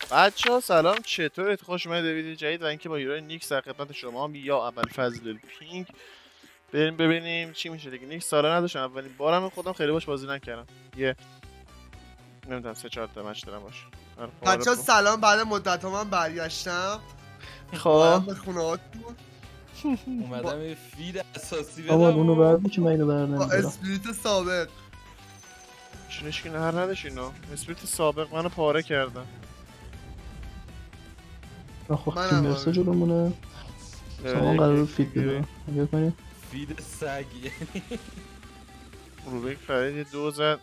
بچه‌ها سلام، چطورید؟ خوش اومدید به ویدیو جدید و اینکه با یورای نیکس در خدمت شما هم یا ابوالفضل پینک. بریم ببینیم چی میشه دیگه. نیکس سالا نداشتم، اولین بارم خودم خیلی باش بازی نکردم. یه نمیدونم 3-4 تا مچ دارم باش. بچه‌ها سلام، بعد مدت من برگشتم. خب به خونه هاتون اومدم یه فید اساسی بدم. اما اونو بردی که من اینو بر با نمیدارم. اسپریت ثابت. چونش که نهر نداشت اینو. اسپریت سابق منو پاره کردن. خب تیم برسه جلومونه. سامان قرار فید بده. بیا کنیم فید سگ یعنی. روبیک فرید یه 2 زد.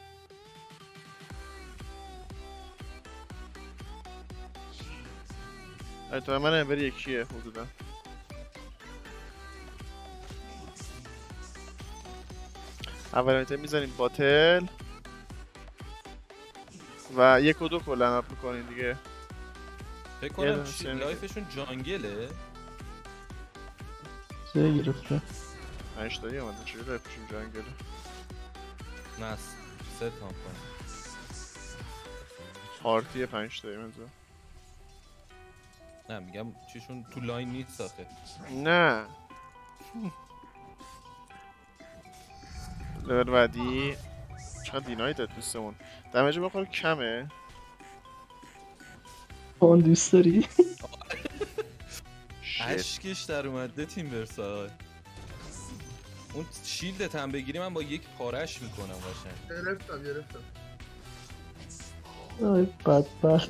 ایتا من امبر یکیه حدودا. اول ایتا میزنیم باتل و 1 و 2 کلن اپ میکنیم دیگه. فکر کنم لایفشون جانگله. 3 گرفته 5 تایی اومده، چجوری لایفشون جنگله؟ نه 3 تا کنم. پارتی 5 تایی منظور. نه میگم چیشون تو لاین نیست آخه. نه لول بعدی چقدر دینایی داد دوستمون. دمیج بخور کمه. اون دوست داری؟ اشکش در اومده تیم برسای. اون شیلدت هم بگیری من با یک پارش میکنم قشنگ. گرفتم آی بدبخت.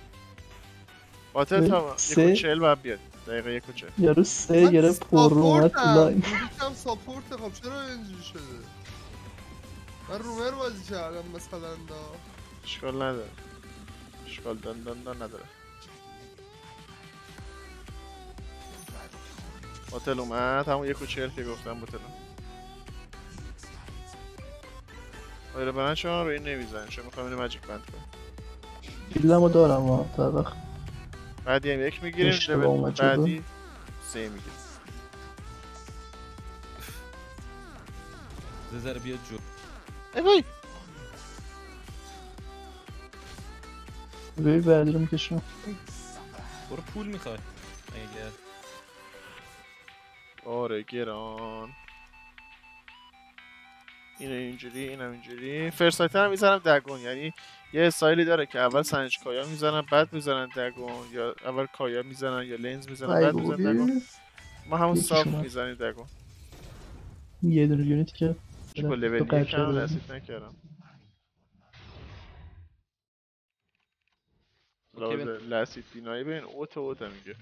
باتل تا 1:40 باید بیاد. دقیقه 1:40. یارو 3 گرفت پر رو اومد تو لاین. یکم ساپورت. خب چرا اینجوری شده؟ من رومر بازی کردم مثلا دا. اشکال نداره. اشکال دان نداره. باتل اومد همون 1:40 که گفتم باتل. آره برن شما روی این نمیزنن چون میخوام اینو ماجیک بند کنم. بیلمو دارم ها تا وقت بعدی هم 1 میگیریم لول بعدی 3 میگیریم. زر بیا جو. ای وای روی بعدی رو میکشم. برو پول میخوای اگر آره گران. اینو اینجوری اینم اینجوری. فرسایتر هم میزنم دگون، یعنی یه استایلی داره که اول سنج کایا میزنن بعد میزنن دگون، یا اول کایا میزنن یا لنز میزنن بعد میزنن دگون. ما همون صاف میزنیم دگون. یه دونه یونیتی که با لول 1 هم رسید نکردم. لسید دینایی ببین اوت میگه.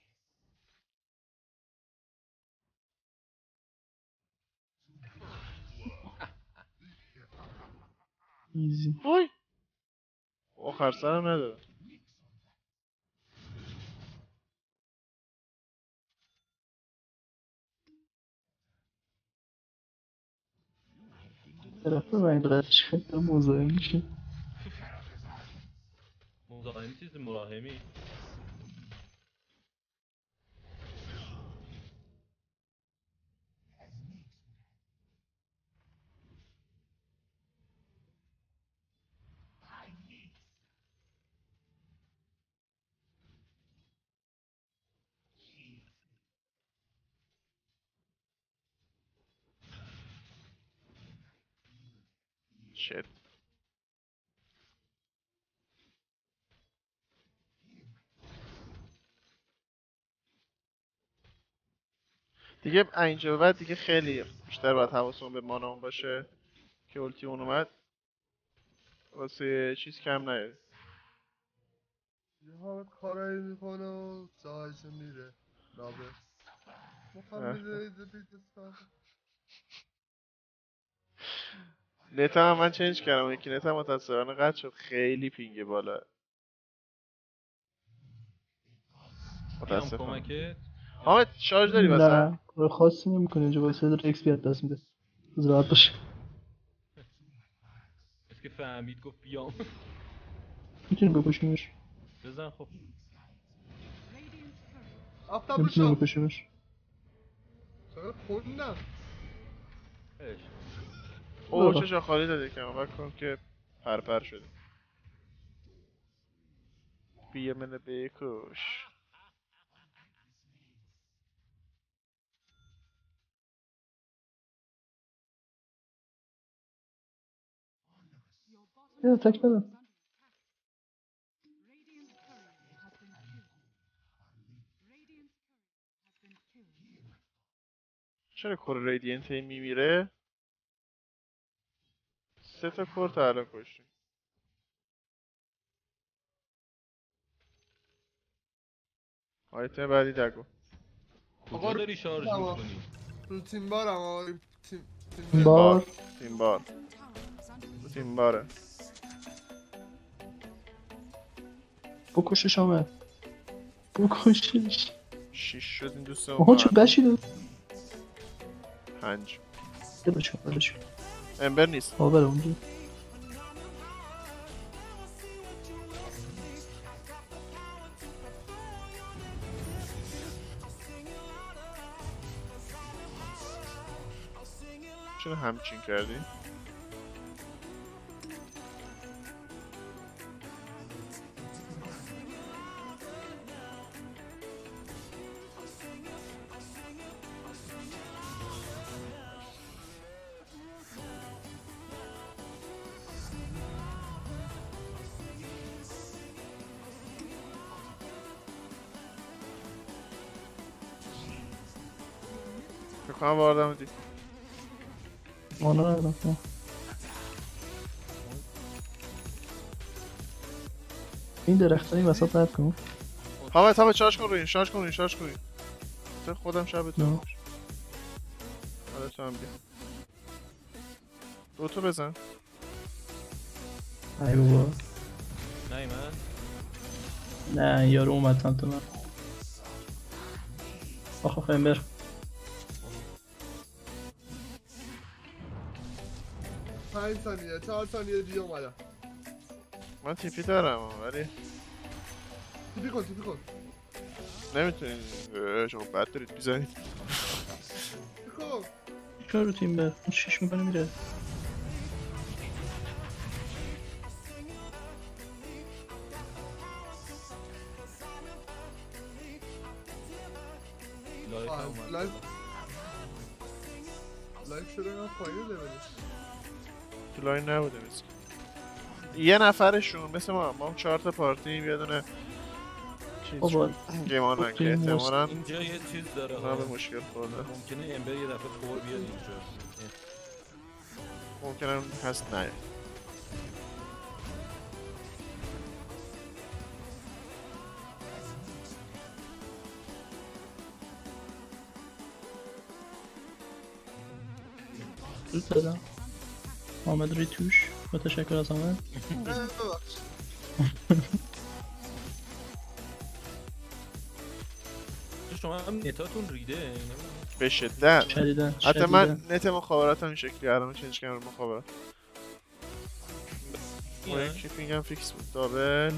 ایزی. وای آخر سرم نداره. طرف من قدرش خیلی مزاحم میشه. مزاحمی چیز مراهمی. شت دیگه اینجا بعد دیگه خیلی بیشتر باید حواسمون به مانامون باشه که التی اون اومد واسه چیز کم نیاد. یه کارایی میکنه و ساعتش میره لابه. نتا هم من چنج کردم، یکی نتا متاسفانه قطع شد، خیلی پینگ بالا متاسفانه. حامد شارژ داری واسه؟ نه کار خاصی نمیکنه اینجا، واسه داره ایکس پی دست میده. راحت باشه. که فهمید گفت بیام. میتونی بکشیمش. بزن خب. آفتاب نمیتونی بشو. بکشیمش. چرا خوندم؟ اوه چشا خالی داده که وقت کنم که پرپر شده. بیا منو بکش. یه تک بده. چرا کور ریدینت هی میمیره؟ 3 تا کور تا الان کشتیم. آیتم بعدی دگو. کجا داری شارژ میکنی؟ رو تیم بارم آقا تیم بار. تیم بار. تیم باره. بکشش آمد. بکشش. 6 شد این دوست آها چه بشیده. 5. بلش کن. امبر نیست. آه بره اونجا. چرا همچین کردی؟ بکنم واردم دی. مانا ندارم. این درخت این وسط رد کن. حامد شارژ کن روی این. شارژ کن روی تو خودم شب تو نه. باش. حالا تو هم بیا. 2 تا بزن. ای بابا. نه من نه یارو اومد سمت من. آخ امبر. پنج ثانیه 4 ثانیه دیگه اومدم. من تیپی دارم ولی تیپی کن نمیتونین شما بد دارید بیزنید. تیپی کن. چرا رو تیم بر؟ شیش میکنه میره. لایف شده من پایین لولش. تو لاین نبوده مثل یه نفرشون مثل ما 4 تا پارتیم یه دونه بابا گیمان رنگ احتمالاً اینجا یه چیز داره اونا به مشکل خورده. ممکنه امبر یه دفعه کور بیاد اینجا. ممکنه هست نه. زود دادم. آمد روی توش. متشکر از آمد. شما هم نتاتون ریده به شدت. شدیدن. حتی من نت مخابراتم این شکلی الان چنج کردم مخابرات. با یک کیپینگم فیکس بود. دابل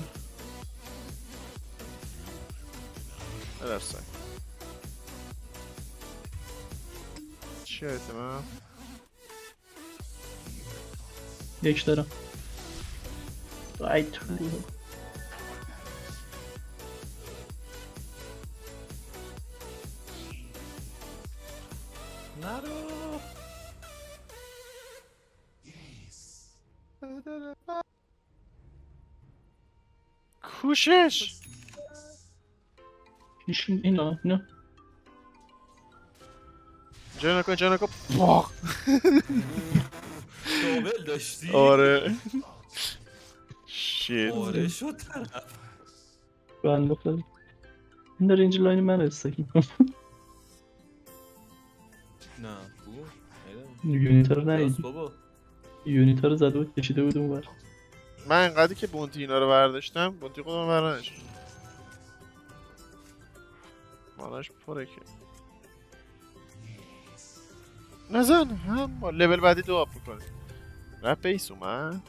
درستن چی اعتمام؟ یک دارم. رایت نرو. کوشش اینا جا نکن باخ. دوبل داشتی؟ آره شیت آره شد طرف. بند بخواد این داره اینجا لاین من استک میکنم. نه خوب یونیتا رو راست نهیدی. بابا یونیتا رو زده بود کشیده بود اون بر. من اینقدری که بونتی اینا رو برداشتم بونتی خودم برنش ماناش پره که نزن هم با لول بعدی دو آپ میکنیم. رپ بیس اومد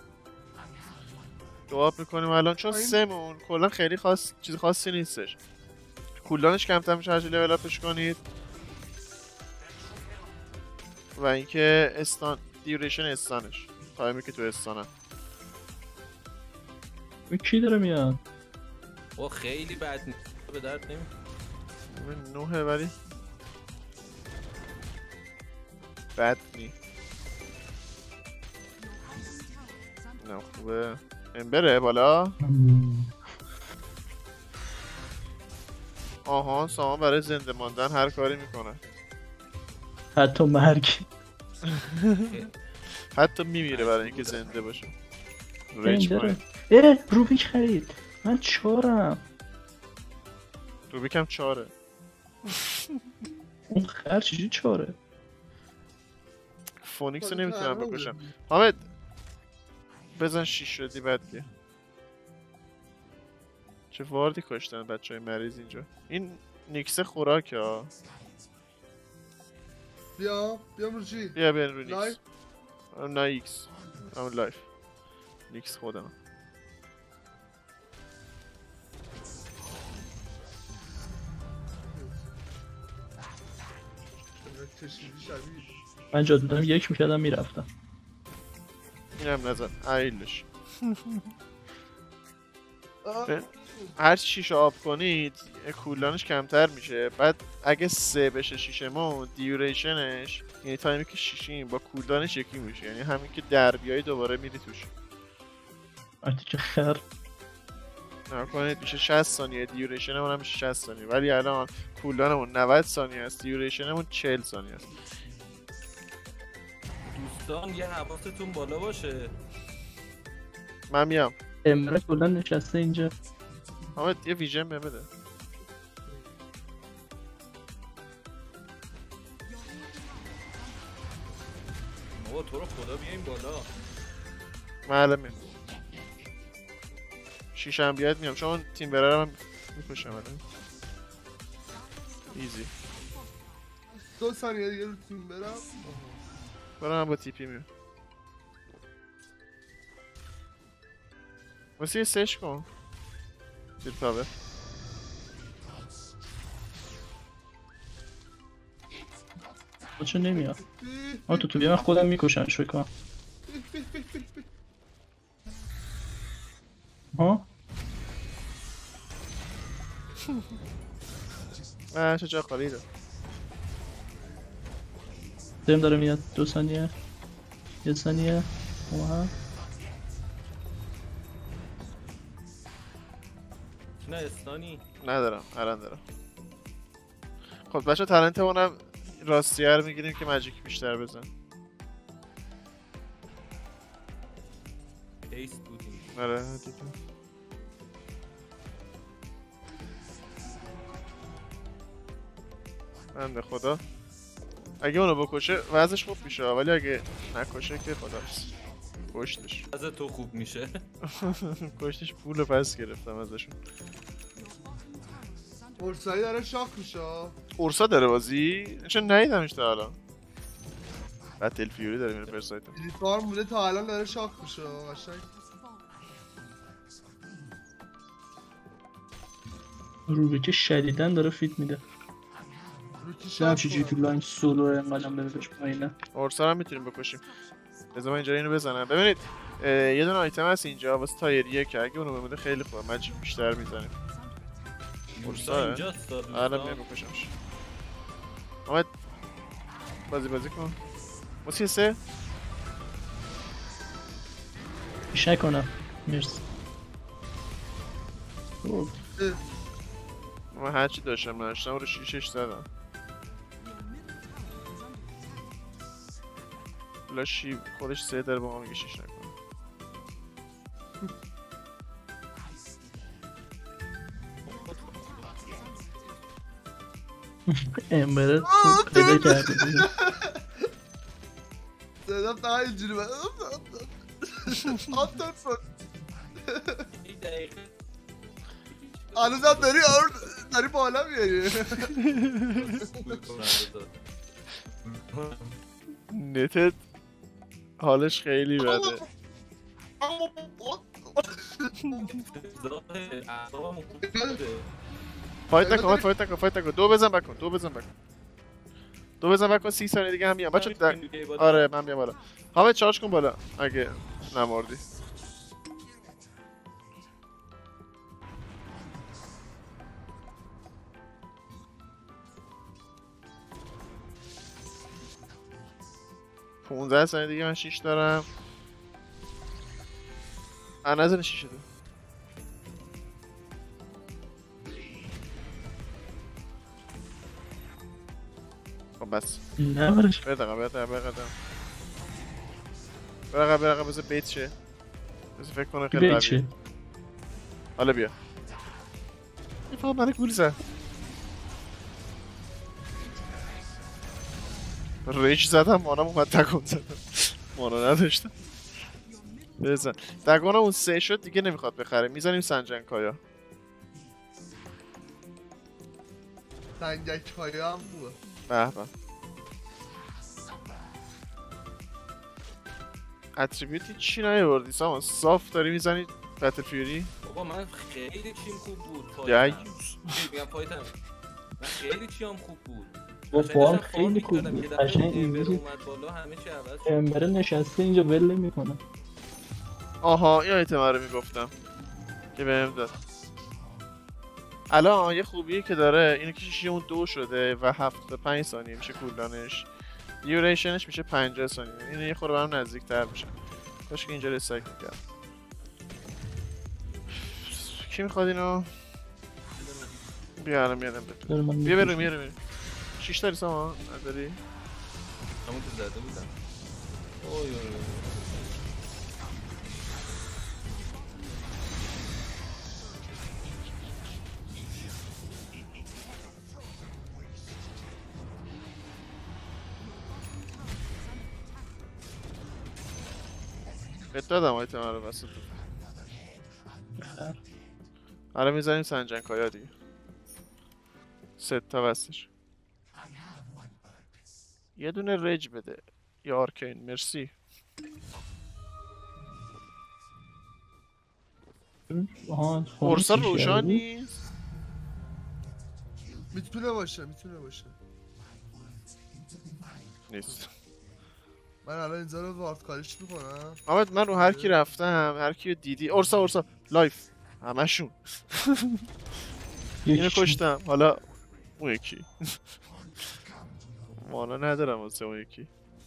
دو آپ میکنیم الان چون سمون کلا خیلی چیز خاصی نیستش. کولدانش کمتر میشه هرچی لول اپش کنید و اینکه استان دیوریشن استانش تایمی که تو استانه. کی داره میاد؟ او خیلی بد نیست به درد نمی 9 ولی بد نی. نه خوبه امبره بالا. آها سامان برای زنده ماندن هر کاری میکنه. حتی مرگ. حتی میمیره برای اینکه زنده باشه. ریج امبره. پایین. روبیک خرید. من 4م. روبیک هم 4. اون خر چجوری 4؟ فونیکس رو نمیتونم بکشم. حامد بزن 6 شدی بعد بیا. چه واردی کشتن بچه های مریض اینجا. این نیکس خوراک ها. بیام رو چی؟ بیا رو نیکس. لایف؟ نه ایکس همون لایف. نیکس خودم. من جاد بودم 1 میکردم میرفتم. اینم نزن ایلش. هر چی شیشه آب کنید کولدانش کمتر میشه. بعد اگه 3 بشه شیشمون دیوریشنش یعنی تایمی که شیشیم با کولدانش یکی میشه. یعنی همین که در بیای دوباره میری توش. وقتی که خر نکنید میشه 60 ثانیه دیوریشنمون هم میشه 60 ثانیه. ولی الان کولدانمون 90 ثانیه است دیوریشنمون 40 ثانیه است. دوستان یه حواستون بالا باشه. من میام. امره کلا نشسته اینجا. حامد یه ویژن بهم بده. بابا تو رو خدا بیایم بالا. من الان میام. شیشم بیاد میام چون تیم برر هم میکشم الان. ایزی. 2 ثانیه دیگه رو تیم برام با تیپی میام. واسه یه سش کن. زیر پاور. چه نمیاد. تو بیا من خودم میکشم شوی کنم. ها؟ چه جا خالی دار. داریم داره میاد 2 ثانیه 1 ثانیه اومد. نه استانی ندارم الان دارم. خب بچه تالنت اونم راستیه رو میگیریم که ماجیک بیشتر بزن. ایس بودیم. آره دیدم. بنده خدا اگه اونو بکشه وضعش خوب میشه ولی اگه نکشه که خداحافظ. کشتش. از تو خوب میشه. کشتش پول پس گرفتم ازشون. اورسایی داره شاخ میشه. اورسا داره بازی؟ چون ندیدمش تا الان. بتل فیوری داره میره پرسایت. ریفارم بوده تا الان داره شاخ میشه قشنگ. روبیک شدیدن داره فیت میده. نه چجوری تو لاین سولو انقدرم بره پایینه. اورسا هم میتونیم بکشیم. بذار من اینجا اینو بزنم. ببینید یه دونه آیتم هست اینجا واسه تایریه که اگه اونو بمونه خیلی خوبه. ماجیک بیشتر میزنیم. اورسا اینجاست. الان میام بکشمش. اومد بازی کن. واسه 3 پیش نکنم. مرسی. من هرچی داشتم نداشتم رو 6 زدم. لاشی خودش 3 داره با ما میگه 6 نکنه. امبره پیدا کرده. صدا فقط اینجوری بود. آفتر فون. هنوزم داری بالا میاری. نتت حالش خیلی بده. فایت نکن. دو بزن بکن 30 ثانیه دیگه هم میام بچه. آره من میام بالا. حامد چارج کن بالا اگه نمردی. 15 ثانیه دیگه من 6 دارم. نزنه 6 شده. خب بس نه برش برقم بذار بیت شه. بذار فکر کنه خیلی بیت شه. قویه. حالا بیا این فقط من گول زد. ریج زدم مانم اومد تکون زدم. مانا نداشتم. بزن دگانم اون 3 شد دیگه نمیخواد بخره. میزنیم سنجنکایا. سنجنکایا هم خوبه. به به اتریبیوتی چی نیاوردی سامان؟ صاف داری میزنی بتل فیوری؟ بابا من خیلی چیم خوب بود دیوز میگم فایتم. من خیلی چیم خوب بود. با فارم خیلی خوب بود. قشنگ اینجوری اومد بالا همه چی عوض شد. امبره نشسته اینجا ول نمیکنه. آها این آیتم رو میگفتم که بهم داد. الان یه خوبیه که داره اینو که شیشمون 2 شده و 75 ثانیه میشه کولدانش. دیوریشنش میشه 50 ثانیه. اینو یه خورده برام نزدیک‌تر میشه. کاش که اینجا ریسایکل می‌کردم. کی میخواد اینو؟ بیا الان میادم بده. بیا بریم. 6 داری سامان؟ نداری؟ همون که زده بودم. اوی بهت دادم آیتم رو وسط. الان میزنیم سنجنکایا دیگه. 3 تا وستش. یه دونه رج بده یا آرکین. مرسی. اورسا روشن نیست. میتونه باشه نیست. من الان اینجا رو وارد کاریش میکنم. محمد من رو هر کی رفتم هر کی رو دیدی اورسا لایف همشون اینو کشتم. حالا اون یکی مانا ندارم واسه اون یکی.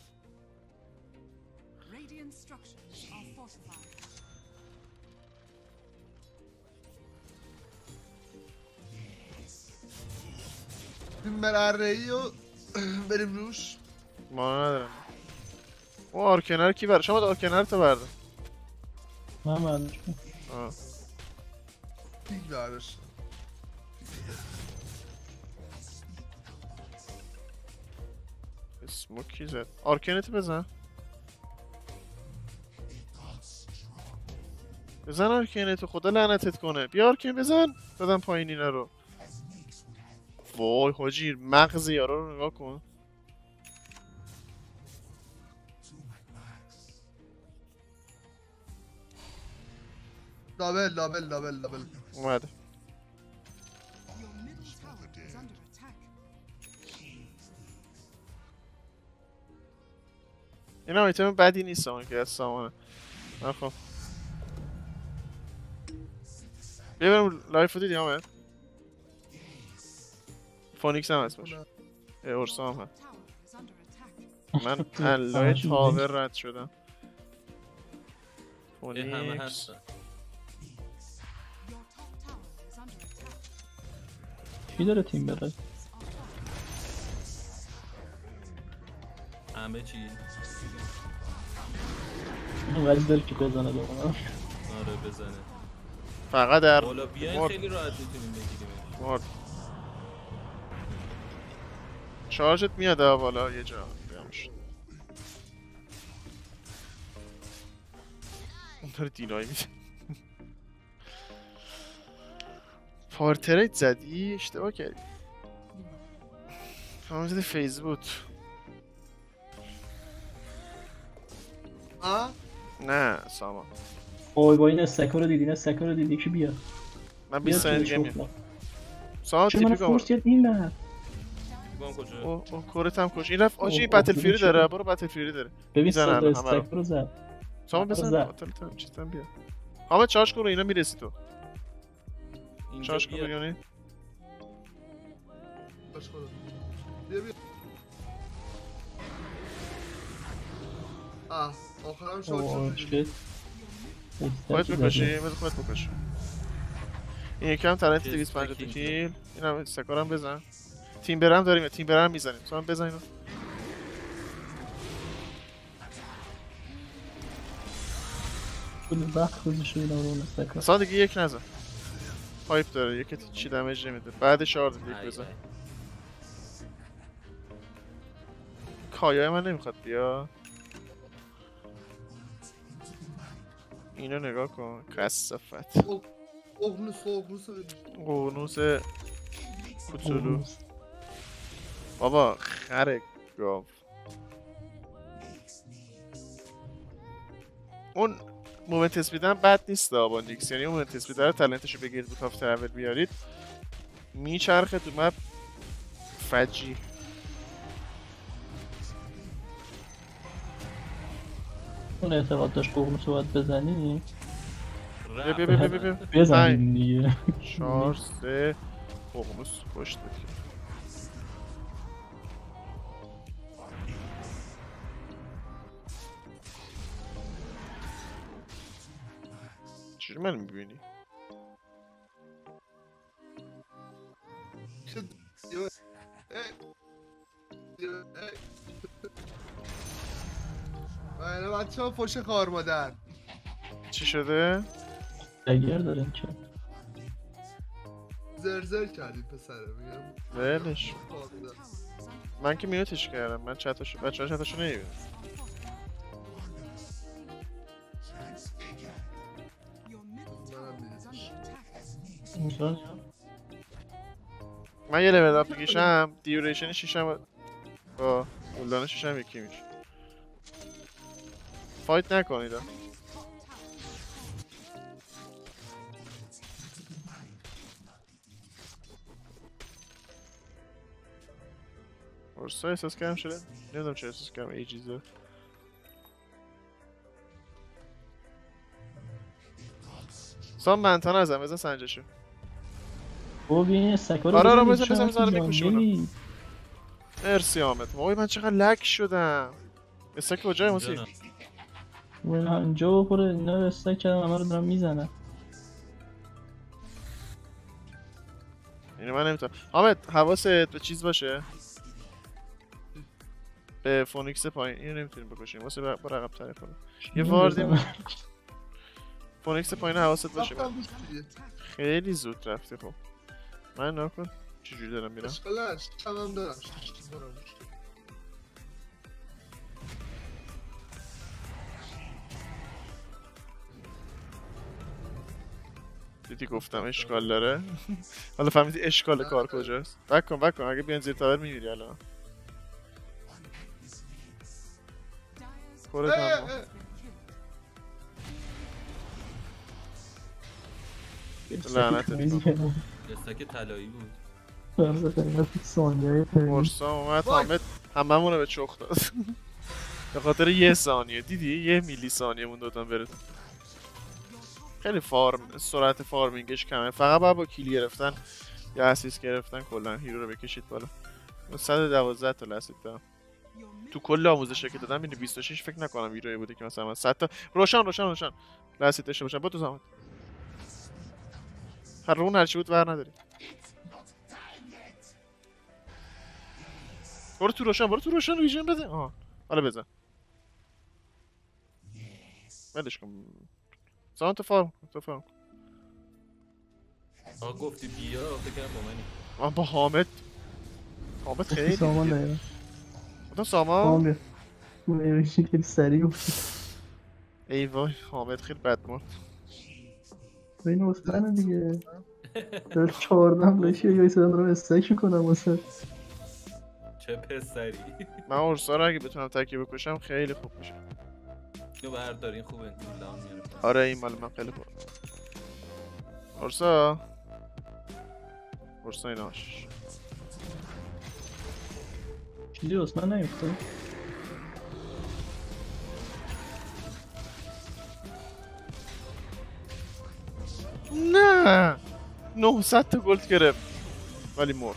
این مرعی و بریم روش. مانا ندارم. او آرکنر کی برد؟ شما آرکنر تو برده. من برداشتم. پیک برداشتم. اسموکی زد. آرکنت بزن. بزن آرکنت خدا لعنتت کنه. بیا آرکن بزن. دادم پایین اینا رو. وای حاجی مغز یارا رو نگاه کن. دابل اومده. این هم ایتم بدی نیست همون که از سامانه. خب بیا بریم لایف رو دیدی آمد. فونیکس هم هست باشه. اورسا هم هست. من اللای تاور رد شدم. فونیکس چی داره تیم بره؟ همه چی ولی داره که بزنه دوباره. آره بزنه. فقط در بالا بیاین خیلی راحت میتونیم بگیریم. چارجت میاد بالا یه جا بیامش. اون داره دینایی میده. پارتریت زدی؟ اشتباه کردی. همون زده فیز بود. نه سامان. وای این استکا رو دیدی که بیا. من 20 ثانیه دیگه میام. سامان چه من تیپی فورس کرد این نه. کجا؟ اوه کورت هم کش. این رفت آجی بتل فیوری داره. برو بتل فیوری داره. ببین میزنن استکا رو زد. سامان بزن قاتلتم چیزتم بیا. حامد چارج کن رو اینا میرسی تو. چارج کن بگیانی. بیا آخرم شاد اوه شد. شت خودت بکشی؟ بذار خودت بکش. این یکم تلنت 250 تا کیل. این هم سکارم بزن. تیم برم داریم، تیم برم میزنیم. تو هم بزن اینو. کلی وقت گذاشته بودم رو اون استکار. اصلا دیگه یک نزن. پایپ داره، یکی چی دمیج نمیده. بعد شارد یک بزن. کایای من نمیخواد بیا. اینو نگاه کن. کثافت. اغنوس قونوس کوچولو. بابا خره گاو. اون مومنت اسپیدم بد نیست با نیکس، یعنی اون مومنت اسپید رو تلنتشو بگیرید بود تاف ترول بیارید میچرخه تو مپ فجی. اون اعتقاد داشت قرمش رو باید بزنی بیا بزنیم دیگه. 4 3 ققنوس کشت. چجوری من میبینی؟ بله بچه ها پشت خوار مادر چی شده؟ دگر داریم که زرزر کردیم پسره میگم ولش خوار مادر. من که میوتش کردم. من چتاشو بچه ها چتاشو نمیبینم. منم می‌ریزش. اینجا من یه لول اپ میکشم دیوریشن 6 هم با گلدان 6 هم یکی میشه. فایت نکنید. ورسا احساس کردم شده؟ نمیدونم چه احساس کردم ایجیزه. سام منتا نزن بزن سنجشو. بابا بیا این استکار رو آره بزنید بزن چقدر بکشیم جانگلی. مرسی آمد. وای من چقدر لک شدم. استک کجای موسی؟ اون اینجا بخوره اینا رو استک کردم همه رو دارم میزنم. اینو من نمیتونم. حامد حواست به چیز باشه. به فونیکس پایین اینو نمیتونیم بکشیم واسه با رقم تره کنیم. یه واردی فونیکس پایین حواست باشه. رفتم روش دیگه. خیلی زود رفتی. خب من نکن چجوری دارم میرم. اشکال نش هم دارم شش برم روش. دیدی گفتم اشکال داره. حالا فهمیدی اشکال کار کجاست. بک کن اگه بیان زیر تاور میمیری الان. خورت هم لعنتت کن. استک طلایی بود. مرسا اومد حامد هممون رو به چخ داد. به خاطر یه ثانیه دیدی؟ یه میلی ثانیه مون دادن بره. خیلی سرعت فارمینگش کمه. فقط باید با کیل گرفتن یا اسیس گرفتن کلا هیرو رو بکشید بالا. 112 تا لسید دارم. تو کل آموزشی که دادم اینو 26 فکر نکنم هیروی بوده که مثلا من 100 تا روشن لسید داشته باشم. با تو زحمت. هر رون هرچی بود ور نداری. برو تو روشن ویژن بده. حالا بزن. ولش کن. زمان تو فارم گفتی بیا فکر با منی. با حامد خیلی سامان داریم بودم سامان اون خیلی سریع افتید. ای وای حامد خیلی بد مرد. این واسه دیگه در 14 بلشی یا ایسادم رو استک میکنم واسه چه پسری. من ارسا رو اگه بتونم تکی بکشم خیلی خوب میشه. اینو بردارین خوبه دام میاره. آره این مال من خیلی خوب. ارسا ایناش چیزی واسه من نیفته. نه 900 تا گلد گرفت ولی مرد.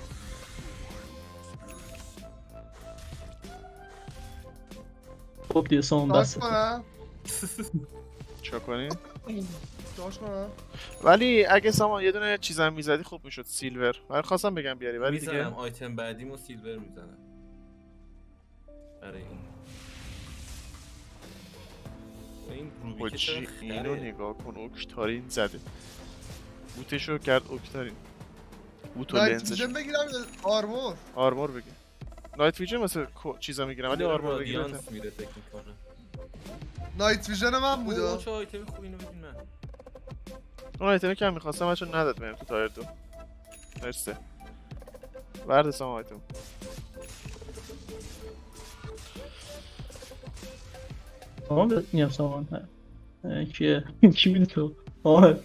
خب دیگه سامان داش بسته. کنم چا کنی؟ داش کنم ولی اگه سامان یه دونه چیزم میزدی خوب میشد، سیلور. ولی خواستم بگم بیاری ولی میزنم دیگه آیتم بعدیمو سیلور میزنم برای این روبیکه چرا بچی اینو خره؟ نگاه کن، اوکتارین زده. بوتشو کرد اوکتارین. بوت و نایت لنزش. ویژن بگیرم یا آرمور؟ آرمور بگیر. نایت ویژن مثل چیزا میگیرم ولی آرمور بگیر. رادیانس میره فکر میکنم نایت ویژن من بوده چه آیتمی خوب اینو بدین من اون آیتمی که هم میخواستم چون نداد بهم تو تایر 2. مرسی. ورد سامان آیتم. سامان میگم سامان کیه؟ کی میده تو؟ آه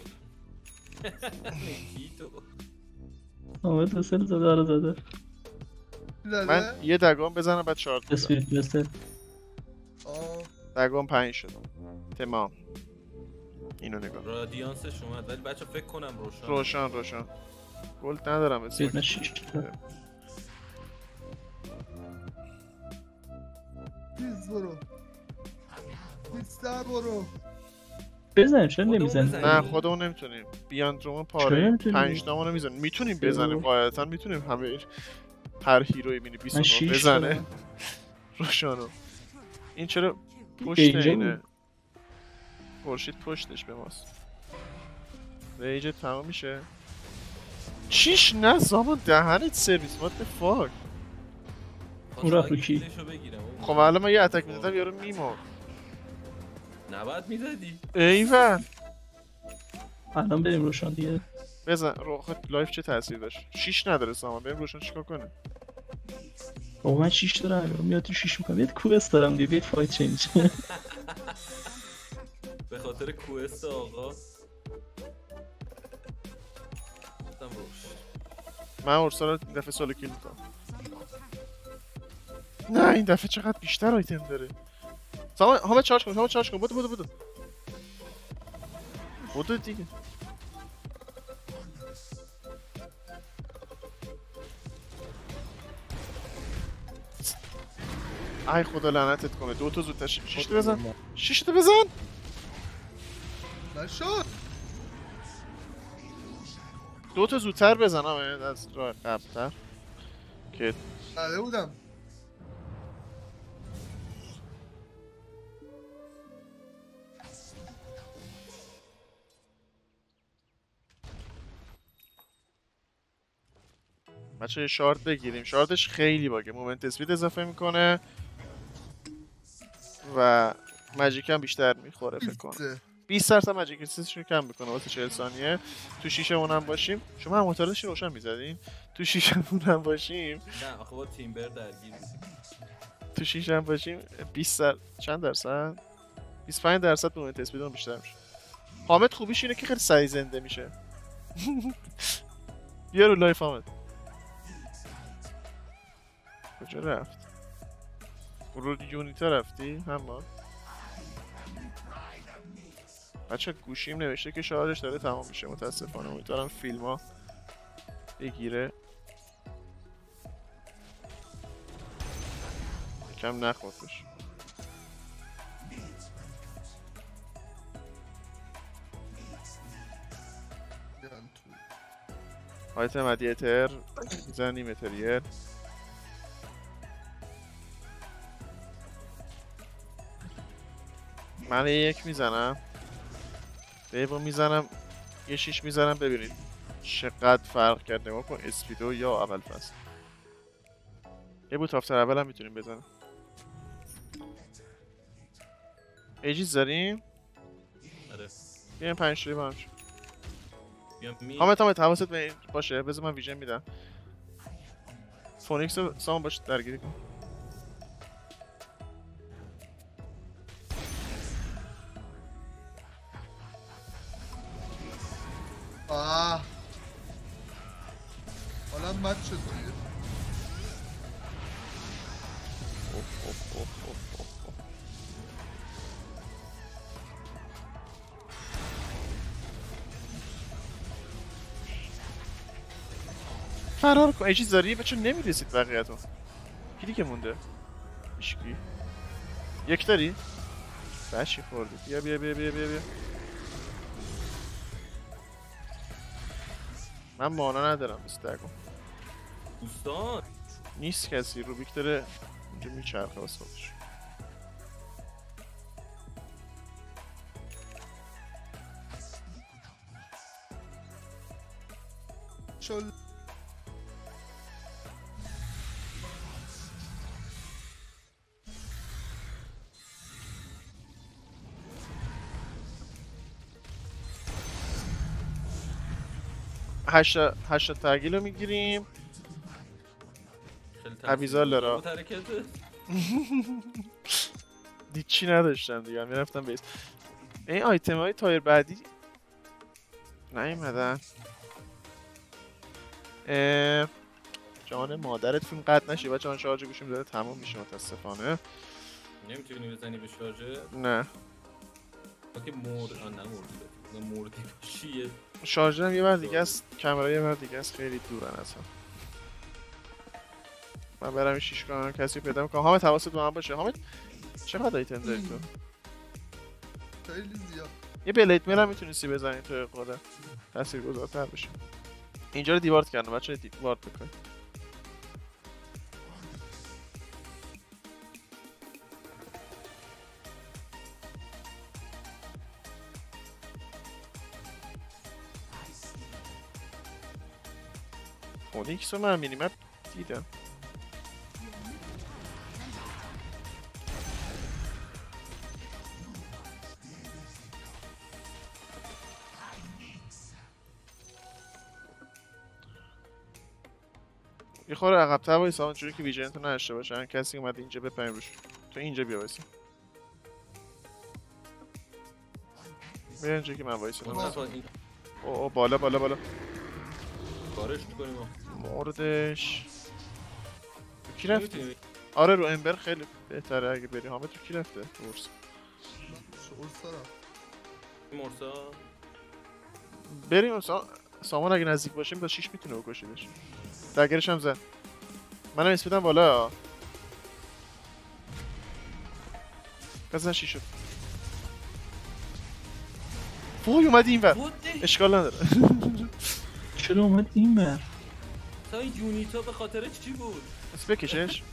کی تو سامان دسل زده رو زده. من یه دگام بزنم بعد شارت بزنم. اسپریت دسل. آه دگام 5 شد. تمام. اینو نگاه. رادیانسش اومد ولی بچه فکر کنم روشن روشن. گلد ندارم اسم. اسپریت نشیش. پیز برو پیزتر برو بزنیم چرا خودمون نمیزنیم؟ بزنیم. نه خودمون نمیتونیم. بیاند رومون چرا پاره. نمیتونیم؟ 5 تامونو میزنیم. میتونیم بزنیم چرا؟ قاعدتا میتونیم همه هر هیروی مینی من 29 6 بزنه. روشانو. این چرا پشت اینجا اینه؟ بود. خورشید پشتش به ماست. ریجت تمام میشه. چیش نه سامان دهنت سرویس what the fuck. اون رفت رو کی؟ خب الان من یه اتک میزدم یارو میمرد. نباید میزدی ایول. الان بریم روشن دیگه. بزن خود لایف چه تاثیر داشت؟ 6 نداره سامان بریم روشن چیکار کنه؟ بابا من 6 دارم میاد تو 6 میکنم. یه کوست دارم دیگه بیت فایت چینج. به خاطر کوست آقا گفتم روش من ارسال این دفعه سولو کیل میکنم. نه این دفعه چقدر بیشتر آیتم داره. سامان همه چارج کن بودو بودو دیگه. ای خدا لعنتت کنه. 2 تا زودتر 6 تا بزن. 6 تا بزن. نشد 2 تا زودتر بزن از راه قبل‌تر که زده بودم بچه شارت بگیریم. شارتش خیلی باگه. مومنت اسپید اضافه میکنه و ماجیک هم بیشتر میخوره فکر کنم. 20% ماجیک اسپیدش رو کم میکنه واسه 40 ثانیه. تو شیشمون هم باشیم. شما هم موتورش روشن میزدین؟ تو شیشمون هم باشیم. نه آخه با تیمبر درگیر بودیم. تو شیشم باشیم 20 چند درصد؟ 25% مومنت اسپید اون بیشتر میشه. حامد خوبیش اینه که خیلی سریع زنده میشه. بیا رو لایف حامد. کجا رفت؟ رو یونیتا رفتی؟ همان بچه گوشیم نوشته که شارژش داره تمام میشه متاسفانه. امیدوارم فیلم ها بگیره. یکم نخوردش. آیتم ادیتر میزنیم اتریل. من یک میزنم دیو میزنم یه 6 میزنم ببینید چقدر فرق کرد. نگاه کن اسپیدو یا اول فصل. یه بوت آفتر اول هم میتونیم بزنم. ایجیز داریم؟ آره بیایم 5 با هم شد. بیام حامد حواست باشه. بذار من ویژن میدم. فونیکس رو سامان باش درگیری کن. حالا مد شد دیگه. فرار کن. ایجیز داری؟ بچه نمیرسید بقیه‌تون. کی دیگه مونده؟ هیچکی. یک داری؟ بشی خوردی. بیا بیا بیا بیا بیا بیا. من مانا ندارم استگو. دوستان نیست کسی. روبیک داره اینجا میچرخه واسه خودش. شل هشتا ترگیل رو میگیریم. خیلی عبیزال داره. حرکته. دید چی نداشتم دیگه میرفتم بیس. این آیتم های تایر بعدی نیومدن. جان مادرت فیلم قطع نشه بچه. من شارژ گوشیم داره تموم میشه متاسفانه. نمیتونی بزنی به شارژر؟ نه که مردی باشی. شارژرم یه بر دیگه است. کامرا یه بر دیگه است. خیلی دورن اصلا. من برم این شیش کنم کسی پیدا میکنم. حامد حواست به من باشه. حامد چقدر آیتم داری تو؟ خیلی زیاد. یه بلیت میرم میتونستی بزنی تو قدر تاثیر گذارتر بشه. اینجا رو دیوارت کردم بچه. دیوارت بکن. اونیکس رو من مینیمپ دیدم. یه خورده عقب‌تر وایسا اونجوری که ویژنتو نداشته باشن. کسی اومد اینجا بپریم روش. تو اینجا بیا وایسا. بیا اینجا که من وایسا. اوه بالا بالا بالا. کارش میکنیم موردش تو کی رفته؟ آره رو امبر خیلی بهتره اگه بری. حامد تو کی رفته؟ ورس مرسا بریم. سامان اگه نزدیک باشیم تا 6 میتونه بکشیدش. دگرش هم زد. منم اسمیدم بالا. بزن 6 شد. وای اومد این ور. اشکال نداره. چرا اومد این ور؟ تا این یونیتا به خاطر چی بود؟ بس بکشش.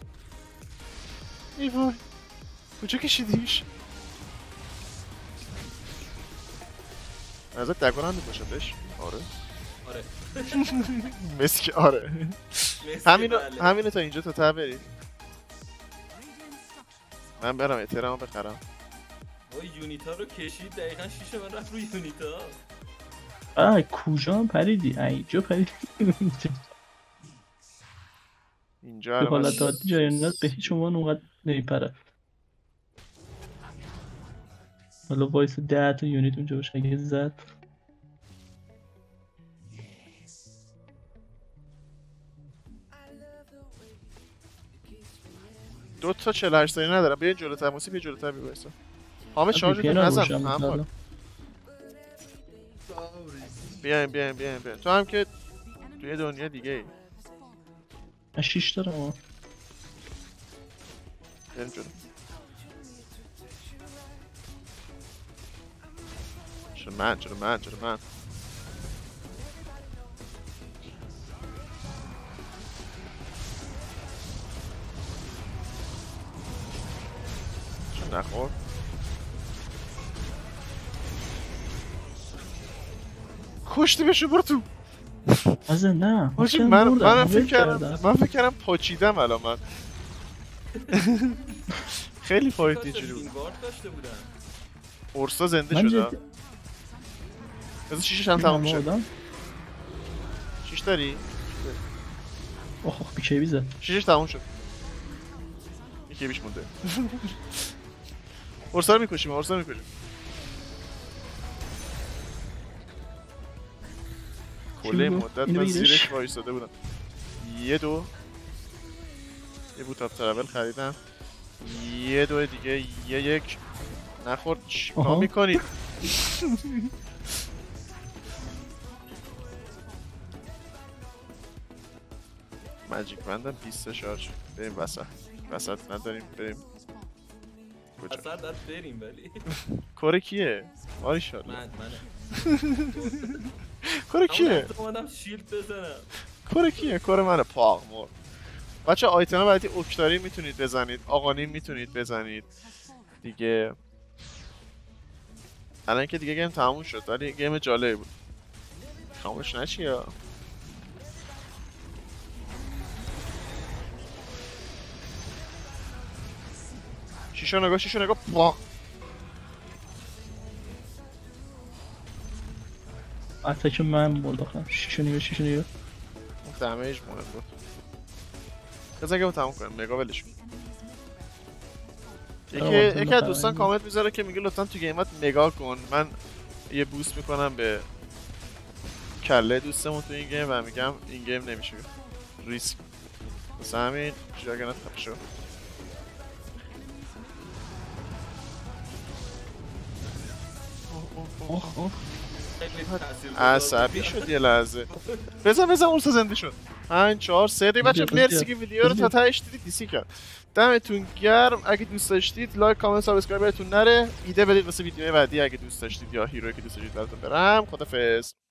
ای وای کجا کشیدیش؟ ازت دگرانده باشه بش. آره آره مسکی آره. همینو تا اینجا تا ته برید. من برم احترام بخرم. وای یونیتا رو کشید دقیقا 6 من رفت روی یونیتا. کجا پریدی؟ اینجا پریدی. اینجا به حالت عادی جایانت به هیچ عنوان اونقدر نمیپره. حالا وایس 10 تا یونیت اونجا باشه اگه زد. دو تا 48 تایی ندارم. بیا جلوتر موسی. بیا جلوتر بیا وایسا. حامد شارژ تو نزن. هم بیایم تو هم که توی دنیا دیگه ای. من 6 دارم. بریم جلو. چرا من نخور. کشتی بشو برو تو. ازه نه من فکر کردم پاچیدم الان من. خیلی فایت اینجوری بود. اورسا زنده شده. از 6 هم تموم شد. 6 داری؟ اوه بیکی بیزه. 6 تموم شد. یکی بیش مونده. اورسا رو میکشیم. کله مدت من زیرش وایساده بودم. یه بوتاب ترابل خریدم. یه دو دیگه. یک نخورد. چیکار میکنید؟ ماجیک بندم 20 شارژ. بریم وسط نداریم. بریم کجا اصلا داد بریم ولی کره کیه ماشاءالله من کره کیه اومدم شیلد بزنم کره کیه کره منه پاق مر بچه آیتما بعدی اکتاری میتونید بزنید آقانی میتونید بزنید دیگه الان که دیگه گیم تموم شد ولی گیم جالبی بود خاموش نشی یا شیشو نگاه پاق اتک من بود آخه شیشو نگاه دمیج مهم بود بذار گیم تموم کنیم نگاه ولش کن یکی از دوستان کامنت میذاره که میگه لطفا تو گیمات نگاه کن من یه بوست میکنم به کله دوستمون تو این گیم و میگم این گیم نمیشه ریسک واسه همین جاگنت خفه شو عصبی شد یه لحظه بزن اون زنده شد 5 4 3 بچه مرسی که ویدیو رو تا تهش دیدید دیسی کرد دمتون گرم اگه دوست داشتید لایک کامنت سابسکرایب براتون نره ایده بدید واسه ویدیوهای بعدی اگه دوست داشتید یا هیرویی که دوست داشتید براتون برم خدافظ